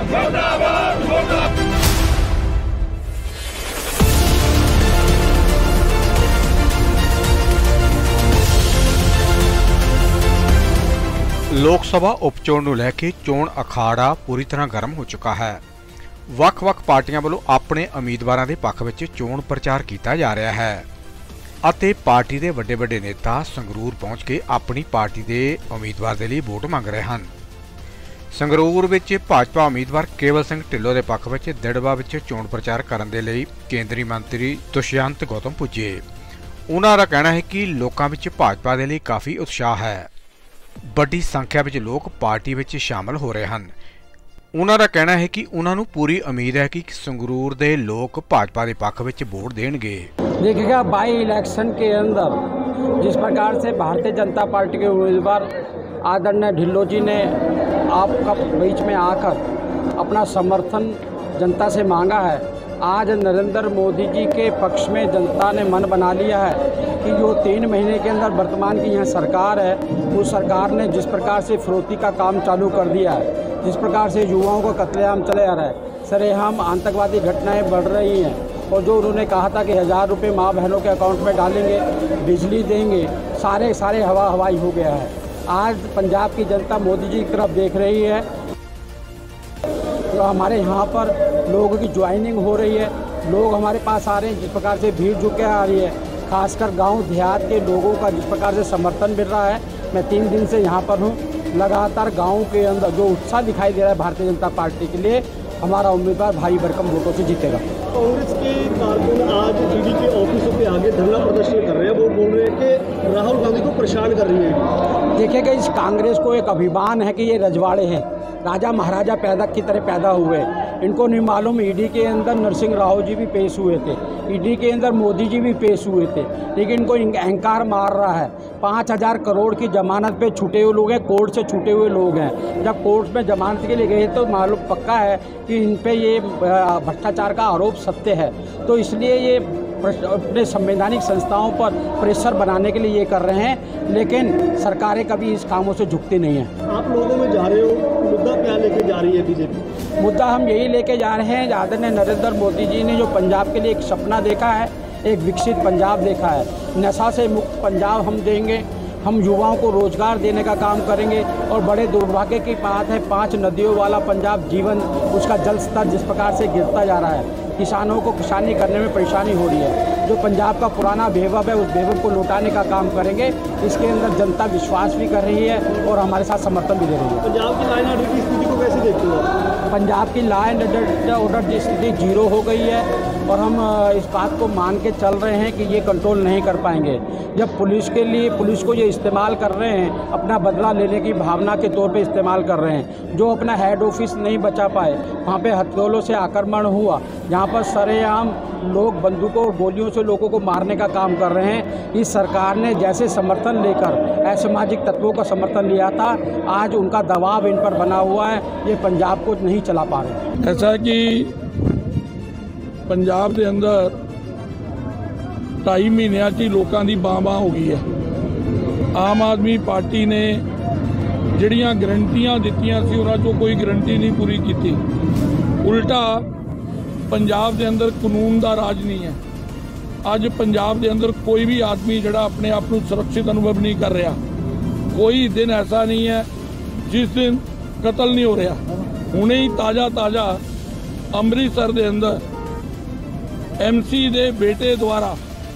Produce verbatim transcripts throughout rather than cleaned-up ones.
लोक सभा उपचोण नूं लैके चोण अखाड़ा पूरी तरह गर्म हो चुका है। ਵੱਖ-ਵੱਖ पार्टियां वालों अपने उम्मीदवारों के पक्ष में चोण प्रचार किया जा रहा है ਅਤੇ पार्टी के ਵੱਡੇ ਵੱਡੇ नेता संगरूर पहुंच के अपनी पार्टी के उम्मीदवार के लिए वोट मंग रहे हैं। संगरूर विच भाजपा उम्मीदवार केवल सिंह ढिल्लों के पक्ष में दिड़वा विच चोण प्रचार करने के लिए केंद्रीय मंत्री दुष्यंत गौतम पुजे। उन्हां दा कहना है कि लोकां विच भाजपा के लिए काफ़ी उत्साह है। बड़ी संख्या में लोग पार्टी में शामिल हो रहे हैं। उन्हां दा कहना है कि उन्होंने पूरी उम्मीद है कि संगरूर के लोग भाजपा के पक्ष में वोट देंगे। देखिएगा, बाई इलेक्शन के अंदर जिस प्रकार से भारतीय जनता पार्टी के उम्मीदवार आदरणीय ढिल्लों जी ने आपका बीच में आकर अपना समर्थन जनता से मांगा है, आज नरेंद्र मोदी जी के पक्ष में जनता ने मन बना लिया है कि जो तीन महीने के अंदर वर्तमान की यहाँ सरकार है, उस सरकार ने जिस प्रकार से फिरौती का काम चालू कर दिया है, जिस प्रकार से युवाओं का कत्लेआम चले आ रहा है, सरेआम आतंकवादी घटनाएं बढ़ रही हैं, और जो उन्होंने कहा था कि हज़ार रुपये माँ बहनों के अकाउंट में डालेंगे, बिजली देंगे, सारे सारे हवा हवाई हो गया है। आज पंजाब की जनता मोदी जी की तरफ देख रही है। तो हमारे यहाँ पर लोगों की ज्वाइनिंग हो रही है, लोग हमारे पास आ रहे हैं, जिस प्रकार से भीड़ जुट के आ रही है, खासकर गांव देहात के लोगों का जिस प्रकार से समर्थन मिल रहा है। मैं तीन दिन से यहाँ पर हूँ, लगातार गाँव के अंदर जो उत्साह दिखाई दे रहा है भारतीय जनता पार्टी के लिए, हमारा उम्मीदवार भारी भरकम वोटों से जीतेगा। कांग्रेस के कारकुन आज ईडी के ऑफिसों के आगे धरना प्रदर्शन कर रहे हैं। वो बोल रहे हैं कि राहुल गांधी को परेशान कर रही है। देखिएगा, इस कांग्रेस को एक अभिमान है कि ये रजवाड़े हैं, राजा महाराजा पैदा की तरह पैदा हुए। इनको नहीं मालूम ईडी के अंदर नरसिंह राव जी भी पेश हुए थे, ईडी के अंदर मोदी जी भी पेश हुए थे, लेकिन इनको अहंकार मार रहा है। पाँच हज़ार करोड़ की जमानत पे छूटे हुए लोग हैं, कोर्ट से छूटे हुए लोग हैं। जब कोर्ट में जमानत के लिए गए तो मालूम पक्का है कि इन पे ये भ्रष्टाचार का आरोप सत्य है। तो इसलिए ये अपने संवैधानिक संस्थाओं पर प्रेशर बनाने के लिए ये कर रहे हैं, लेकिन सरकारें कभी इस कामों से झुकती नहीं हैं। आप लोगों में जा रहे हो, मुद्दा क्या लेके जा रही है बीजेपी? मुद्दा हम यही लेके जा रहे हैं, आदरणीय नरेंद्र मोदी जी ने जो पंजाब के लिए एक सपना देखा है, एक विकसित पंजाब देखा है, नशा से मुक्त पंजाब हम देंगे, हम युवाओं को रोजगार देने का काम करेंगे। और बड़े दुर्भाग्य की बात है, पांच नदियों वाला पंजाब जीवन, उसका जल स्तर जिस प्रकार से गिरता जा रहा है, किसानों को किसानी करने में परेशानी हो रही है। जो पंजाब का पुराना वैभव है, उस वैभव को लौटाने का काम करेंगे। इसके अंदर जनता विश्वास भी कर रही है और हमारे साथ समर्थन भी दे रही है। पंजाब की लाइन ऑर्डर की स्थिति को कैसे देखते हो? पंजाब की लाइन ऑर्डर की स्थिति जीरो हो गई है और हम इस बात को मान के चल रहे हैं कि ये कंट्रोल नहीं कर पाएंगे। जब पुलिस के लिए पुलिस को ये इस्तेमाल कर रहे हैं, अपना बदला लेने की भावना के तौर पे इस्तेमाल कर रहे हैं, जो अपना हेड ऑफिस नहीं बचा पाए, वहाँ पे हथकड़ों से आक्रमण हुआ, जहाँ पर सरेआम लोग बंदूकों और गोलियों से लोगों को मारने का काम कर रहे हैं। इस सरकार ने जैसे समर्थन लेकर असामाजिक तत्वों का समर्थन लिया था, आज उनका दबाव इन पर बना हुआ है, ये पंजाब को नहीं चला पा रहे। ऐसा कि पंजाब के अंदर ढाई महीनों च लोगों की बां बां हो गई है। आम आदमी पार्टी ने जिहड़ियां गारंटियां दित्तियां सी, उन्हां चों कोई गारंटी नहीं पूरी की। उल्टा पंजाब के अंदर कानून का राज नहीं है। अज पंजाब के अंदर कोई भी आदमी जिहड़ा अपने आप को सुरक्षित अनुभव नहीं कर रहा। कोई दिन ऐसा नहीं है जिस दिन कतल नहीं हो रहा। हुणे ही ताज़ा ताज़ा अमृतसर के अंदर एम सी दे बेटे द्वारा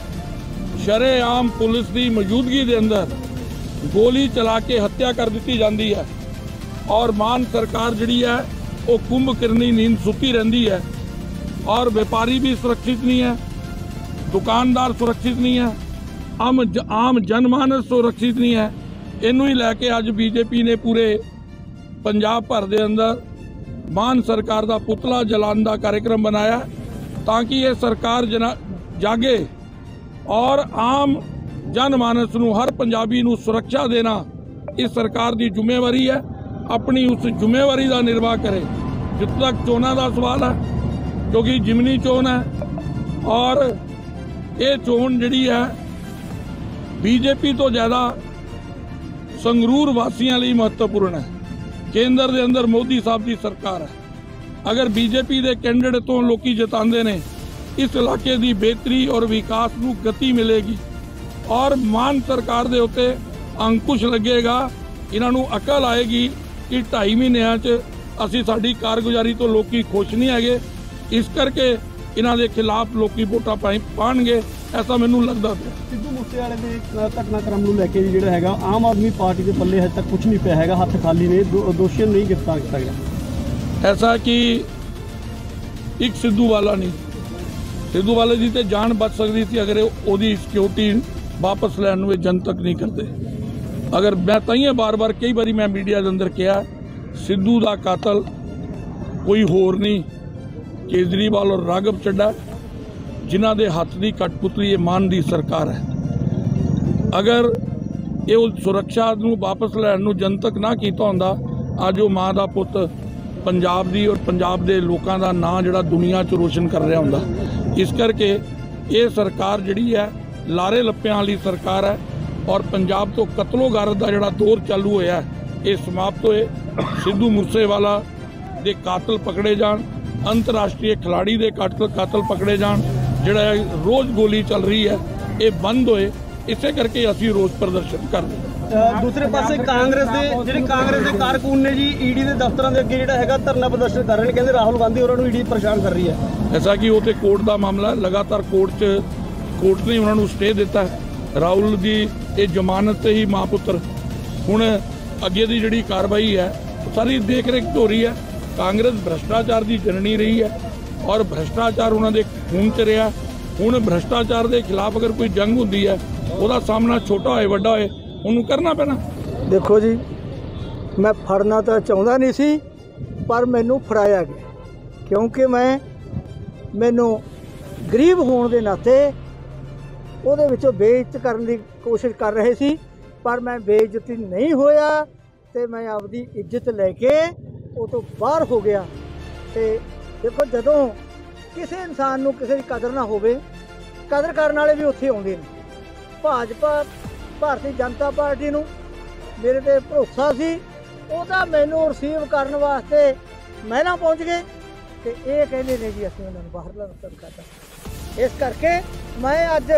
शरेआम पुलिस की मौजूदगी के अंदर गोली चला के हत्या कर दी जाती है। और मान सरकार जिहड़ी है वो कुंभकर्णी नींद सुती रहिंदी है। और व्यापारी भी सुरक्षित नहीं है, दुकानदार सुरक्षित नहीं है, आम आम जनमानस सुरक्षित नहीं है। इनू ही लैके अज बीजेपी ने पूरे पंजाब भर के अंदर मान सरकार का पुतला जलाने का कार्यक्रम बनाया ताकि ये सरकार जना जागे और आम जनमानस नूं, हर पंजाबी नूं सुरक्षा देना इस सरकार की जिम्मेवारी है। अपनी उस जिम्मेवारी का निर्वाह करे। जित तक चोणों का सवाल है, क्योंकि जिमनी चोन है और ये चोन जिहड़ी है बीजेपी तो ज़्यादा संगरूर वासियों लिए महत्वपूर्ण है। केंद्र के अंदर मोदी साहब की सरकार है, अगर बीजेपी के कैंडिडेट तो लोग जिताते ने इस इलाके की बेहतरी और विकास को गति मिलेगी और मान सरकार के उत्ते अंकुश लगेगा। इन्हों अकल आएगी कि ढाई महीनों च असी साडी कारगुजारी तो लोग खुश नहीं है, इस करके इन्हों के खिलाफ लोग वोटां पाएंगे, ऐसा मैनू लगता है। सिद्धू मूसेवाले के घटनाक्रम नूं लैके जिहड़ा हैगा आम आदमी पार्टी के पल्ले हजे तक कुछ नहीं पिया हैगा, हथ खाली ने, दो, दोषियों नहीं गिरफ्तार किया गया। ऐसा कि एक सिद्धू वाला नहीं, सिद्धू वाले की तो जान बच सकती थी अगर वो सिक्योरिटी वापस लैन जनतक नहीं करते। अगर मैं ताइए बार बार कई बार मैं मीडिया के अंदर कहा सिद्धू का कातल कोई होर नहीं केजरीवाल और राघव चड्ढा, जिन्हां दे हथ की कठपुतली ये मान की सरकार है। अगर ये सुरक्षा नूं वापस लैन नूं जनतक ना किया होंदा, अज वो माँ का पुत पंजाब दी और पंजाब के लोगों का नाम जिहड़ा दुनिया च रोशन कर रहा होंदा। इस करके ये सरकार जिहड़ी है लारे लप्पियां वाली सरकार है और पंजाब तो कतलो गारत का जिहड़ा दौर चालू होया है ये समाप्त होए। सिद्धू मूसेवाला दे कातल पकड़े जान, अंतरराष्ट्रीय खिलाड़ी दे कातल कातल पकड़े जान, जिहड़ा रोज़ गोली चल रही है ये बंद होए। इसे करके असी रोज़ प्रदर्शन कर रहे हैं। दूसरे पासे कांग्रेस के ਜਿਹੜੇ कांग्रेस के कारकुन ने जी ईडी के दफ्तर के अगे ਜਿਹੜਾ ਹੈਗਾ ਧਰਨਾ प्रदर्शन कर रहे हैं, कहते राहुल गांधी होरां ਨੂੰ ईडी परेशान कर रही है। ऐसा कि वो तो कोर्ट का मामला है, लगातार कोर्ट च कोर्ट ने उन्होंने स्टे दिता है। राहुल की ये जमानत ही माँ पुत्र हुण अगे की जिहड़ी कार्रवाई है सारी देख रेख हो रही है। कांग्रेस भ्रष्टाचार की जननी रही है और भ्रष्टाचार उन्होंने खून च रहा। हुण भ्रष्टाचार के खिलाफ अगर कोई जंग होती है उसका सामना छोटा होए वड्डा होए उन्होंने करना पैना। देखो जी मैं फड़ना तो चाहता नहीं सी पर मैनू फड़ाया गया क्योंकि मैं मैनू गरीब होने के नाते ਉਹਦੇ ਵਿੱਚੋਂ बेइज्जत करने की कोशिश कर रहे सी पर मैं बेइज्जती नहीं होया तो मैं आपकी इज्जत लैके वो तो बाहर हो गया। तो देखो जदों किसी इंसान को किसी की कदर ना होवे कदर करने वाले भी उत्थे आउंदे ने। भाजपा भारतीय जनता पार्टी नूं मेरे ते भरोसा सी ਉਹਦਾ मैनू रिसीव करने वास्ते महिला पहुँच गए तो ये कहते ने जी असं उन्होंने बाहर रखन करता। इस करके मैं अज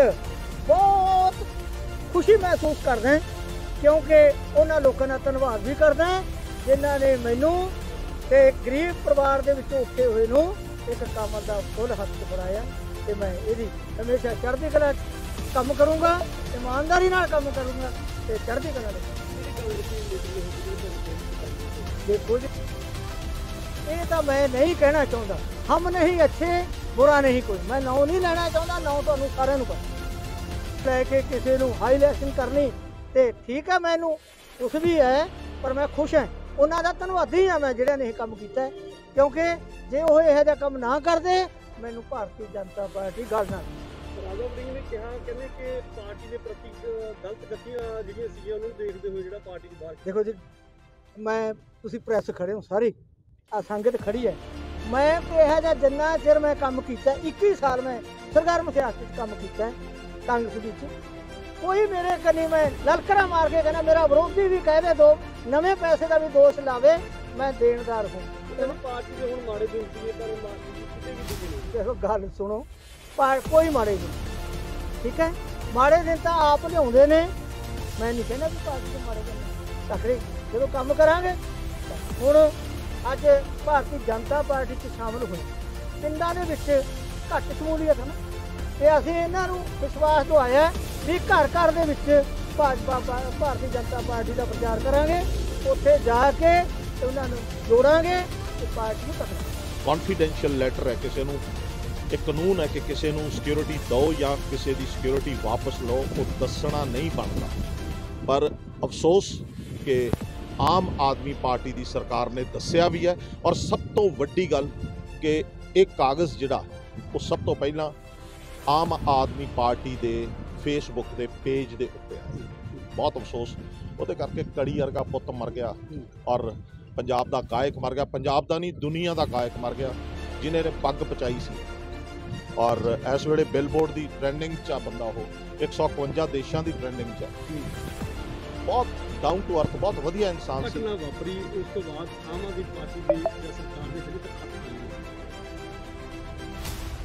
बहुत खुशी महसूस करदा क्योंकि उन्होंने लोगों का धन्यवाद भी करदा जिन्हों ने मैनू ते गरीब परिवार के विचों उठे हुए नूं एक काम का फुल हथ फड़ाया। तो मैं ये हमेशा चढ़ती कला काम करूँगा, ईमानदारी नाल काम करूँगा तो चढ़ती कला। देखो जी ये तो मैं नहीं कहना चाहता, हम नहीं अच्छे बुरा नहीं कोई, मैं नाम नहीं लेना चाहता, नाम तो सारे पता लैके किसी को हाई इलेक्शन करनी तो ठीक है मैनू कुछ भी है पर मैं खुश है उन्होंने धन्यवादी हाँ मैं जिहड़े ने काम किया क्योंकि जे वो यह जिहा काम ना करते मैनू भारतीय जनता पार्टी गल ना। राजा वड़िंग ने कहा कहने कि पार्टी के प्रति गलत गतियां जिहड़ियां सीगीआं उन्होंने देखते हुए जिहड़ा पार्टी के बाहर। देखो जी मैं तुसीं प्रेस खड़े हो सारी आ संगत खड़ी है, मैं यह जिहा जिन्ना चिर मैं काम किया इक्की साल मैं सरकार सियासत काम किया कांग्रेस की कोई मेरे कनी में ललकरा मार के कहना मेरा विरोधी भी कह दे दो नवे पैसे का भी दोष लावे मैं देनदार हूँ। पार्टी के हुण माड़े दिन सी पर किते भी दिन देखो गल सुनो कोई माड़े दिन ठीक है माड़े दिन तो आप लियाउंदे ने मैं नहीं कहना भी पार्टी के माड़े दिन तकड़े जो काम करांगे। हुण अज भारतीय जनता पार्टी च शामिल हुए पिंडां दे विच घट शमूलीयत है ना तो असीं इन्हां नूं विश्वास दवाया भी घर घर दे विच भाजपा भारतीय जनता पार्टी का प्रचार करांगे उत्थे जाके उन्हां नूं जोड़ांगे ते पार्टी नूं तकड़ा। कॉन्फिडेंशियल लैटर है किसी नूं एक कानून है कि किसी नूं सिक्योरिटी दो या किसी की सिक्योरिटी वापस लो वो दसना नहीं बनता पर अफसोस कि आम आदमी पार्टी की सरकार ने दस्सिया भी है और सब तो वड्डी गल कि एक कागज़ जिहड़ा वो सब तो पहला आम आदमी पार्टी के फेसबुक के पेज के उत्ते आई। बहुत अफसोस वो करके कड़ी वर्गा पुत मर गया और पंजाब का गायक मर गया, पंजाब का नहीं दुनिया का गायक मर गया जिन्हें ने पग पचाई सी और इस वेले बिलबोर्ड की ट्रेंडिंग च बंदा हो एक सौ इकवंजा देशों की ट्रेंडिंग च बहुत डाउन टू अर्थ बहुत वधिया इंसान सी। वापरी उस तो बाद आम आदमी पार्टी की सरकार ने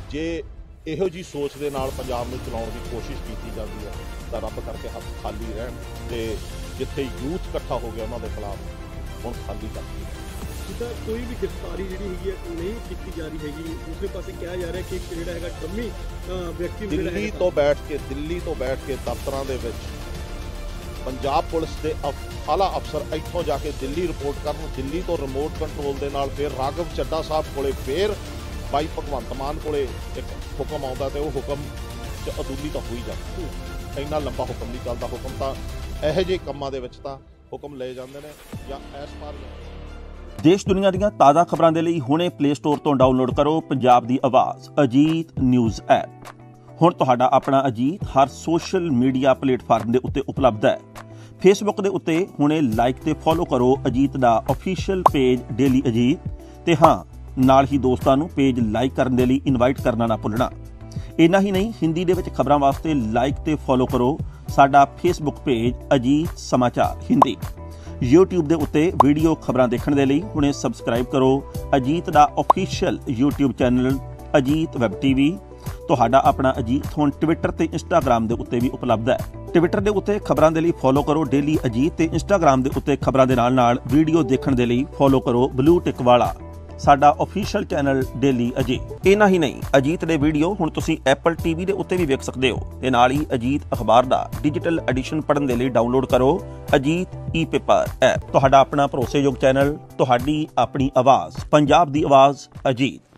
ਜੇ ਇਹੋ ਜੀ ਸੋਚ ਦੇ ਨਾਲ ਪੰਜਾਬ ਨੂੰ ਚਲਾਉਣ ਦੀ ਕੋਸ਼ਿਸ਼ ਕੀਤੀ ਜਾਂਦੀ ਹੈ ਤਾਂ ਰੱਬ ਕਰਕੇ ਹੱਥ ਖਾਲੀ ਰਹਿਣ ਤੇ ਜਿੱਥੇ ਯੂਥ ਇਕੱਠਾ ਹੋ ਗਿਆ ਉਹਨਾਂ ਦੇ ਖਿਲਾਫ ਹੁਣ ਖਾਲੀ ਕਰਦੀ ਜਿੱਦਾਂ ਕੋਈ ਵੀ ਗ੍ਰਿਫਤਾਰੀ ਜਿਹੜੀ ਹੈਗੀ ਹੈ ਨਹੀਂ ਕੀਤੀ ਜਾ ਰਹੀ ਹੈਗੀ, ਦੂਸਰੇ ਪਾਸੇ ਕਿਹਾ ਜਾ ਰਿਹਾ ਕਿ ਇੱਕ ਜਿਹੜਾ ਹੈਗਾ ਡੰਮੀ ਵਿਅਕਤੀ ਦਿੱਲੀ ਤੋਂ ਬੈਠ ਕੇ ਦਿੱਲੀ ਤੋਂ ਬੈਠ ਕੇ ਦਫ਼ਤਰਾਂ ਦੇ ਵਿੱਚ ਪੰਜਾਬ ਪੁਲਿਸ ਦੇ ਆਲਾ ਅਫਸਰ ਇੱਥੋਂ ਜਾ ਕੇ ਦਿੱਲੀ ਰਿਪੋਰਟ ਕਰਨ, ਦਿੱਲੀ ਤੋਂ ਰਿਮੋਟ ਕੰਟਰੋਲ ਦੇ ਨਾਲ ਫਿਰ ਰਾਘਵ ਚੱਡਾ ਸਾਹਿਬ ਕੋਲੇ ਫਿਰ ਬਾਈ ਭਗਵੰਤ ਮਾਨ ਕੋਲੇ ਇੱਕ ਹੁਕਮ ਆਉਂਦਾ ਤੇ ਉਹ ਹੁਕਮ 'ਚ ਅਦੂਲੀ ਤਾਂ ਹੋਈ ਜਾਂਦੀ। ਇੰਨਾ ਲੰਬਾ ਹੁਕਮ ਨਹੀਂ ਚੱਲਦਾ। ਹੁਕਮ ਤਾਂ ਇਹੋ ਜਿਹੇ ਕੰਮਾਂ ਦੇ ਵਿੱਚ ਤਾਂ ਹੁਕਮ ਲਏ ਜਾਂਦੇ ਨੇ ਜਾਂ ਐਸ ਪਾਰ। ਦੇਸ਼ ਦੁਨੀਆ ਦੀਆਂ ਤਾਜ਼ਾ ਖਬਰਾਂ ਦੇ ਲਈ ਹੁਣੇ ਪਲੇ ਸਟੋਰ ਤੋਂ ਡਾਊਨਲੋਡ ਕਰੋ ਪੰਜਾਬ ਦੀ ਆਵਾਜ਼ ਅਜੀਤ ਨਿਊਜ਼ ਐਪ। ਹੁਣ ਤੁਹਾਡਾ ਆਪਣਾ ਅਜੀਤ ਹਰ ਸੋਸ਼ਲ ਮੀਡੀਆ ਪਲੇਟਫਾਰਮ ਦੇ ਉੱਤੇ ਉਪਲਬਧ ਹੈ। ਫੇਸਬੁੱਕ ਦੇ ਉੱਤੇ ਹੁਣੇ ਲਾਈਕ ਤੇ ਫੋਲੋ ਕਰੋ ਅਜੀਤ ਦਾ ਅਫੀਸ਼ੀਅਲ ਪੇਜ ਡੇਲੀ ਅਜੀਤ, ਤੇ ਹਾਂ ਨਾਲ ਹੀ ਦੋਸਤਾਂ ਨੂੰ ਪੇਜ ਲਾਈਕ ਕਰਨ ਦੇ ਲਈ ਇਨਵਾਈਟ ਕਰਨਾ ਨਾ ਭੁੱਲਣਾ। ਇੰਨਾ ਹੀ ਨਹੀਂ, ਹਿੰਦੀ ਦੇ ਵਿੱਚ ਖਬਰਾਂ ਵਾਸਤੇ ਲਾਈਕ ਤੇ ਫੋਲੋ ਕਰੋ ਸਾਡਾ ਫੇਸਬੁੱਕ ਪੇਜ ਅਜੀਤ ਸਮਾਚਾਰ ਹਿੰਦੀ। YouTube ਦੇ ਉੱਤੇ ਵੀਡੀਓ ਖਬਰਾਂ ਦੇਖਣ ਦੇ ਲਈ ਹੁਣੇ ਸਬਸਕ੍ਰਾਈਬ ਕਰੋ ਅਜੀਤ ਦਾ official YouTube channel Ajit web TV. ਤੁਹਾਡਾ ਆਪਣਾ ਅਜੀਤ ਹੁਣ ਟਵਿੱਟਰ ਤੇ ਇੰਸਟਾਗ੍ਰਾਮ ਦੇ ਉੱਤੇ ਵੀ ਉਪਲਬਧ ਹੈ। ਟਵਿੱਟਰ ਦੇ ਉੱਤੇ ਖਬਰਾਂ ਦੇ ਲਈ ਫੋਲੋ ਕਰੋ ਡੇਲੀ ਅਜੀਤ, ਤੇ ਇੰਸਟਾਗ੍ਰਾਮ ਦੇ ਉੱਤੇ ਖਬਰਾਂ ਦੇ ਨਾਲ ਨਾਲ ਵੀਡੀਓ ਦੇਖਣ ਦੇ ਲਈ ਫੋਲੋ ਕਰੋ ਬਲੂ ਟਿਕ ਵਾਲਾ ਸਾਡਾ ਅਫੀਸ਼ੀਅਲ ਚੈਨਲ ਡੇਲੀ ਅਜੀਤ। ਇੰਨਾ ਹੀ ਨਹੀਂ, ਅਜੀਤ ਦੇ ਵੀਡੀਓ ਹੁਣ ਤੁਸੀਂ ਐਪਲ ਟੀਵੀ ਦੇ ਉੱਤੇ ਵੀ ਵੇਖ ਸਕਦੇ ਹੋ, ਤੇ ਨਾਲ ਹੀ ਅਜੀਤ ਅਖਬਾਰ ਦਾ ਡਿਜੀਟਲ ਐਡੀਸ਼ਨ ਪੜ੍ਹਨ ਦੇ ਲਈ ਡਾਊਨਲੋਡ ਕਰੋ ਅਜੀਤ ਈ ਪੇਪਰ ਐਪ। ਤੁਹਾਡਾ ਆਪਣਾ ਭਰੋਸੇਯੋਗ ਚੈਨਲ, ਤੁਹਾਡੀ ਆਪਣੀ ਆਵਾਜ਼, ਪੰਜਾਬ ਦੀ ਆਵਾਜ਼ ਅਜੀਤ।